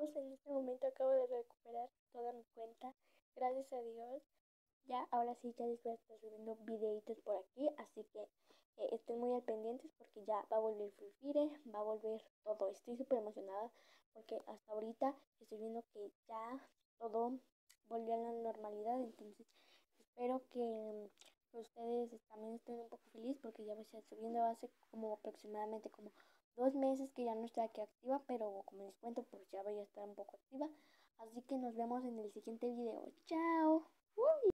Pues en este momento acabo de recuperar toda mi cuenta. Gracias a Dios. Ya, ahora sí, ya les voy a estar subiendo videitos por aquí. Así que estén muy al pendientes porque ya va a volver Free Fire, va a volver todo. Estoy súper emocionada porque hasta ahorita estoy viendo que ya todo volvió a la normalidad. Entonces espero que ustedes también estén un poco felices porque ya voy a estar subiendo hace como aproximadamente como 2 meses que ya no estoy aquí activa, pero como les cuento, pues ya voy a estar un poco activa. Así que nos vemos en el siguiente video. Chao.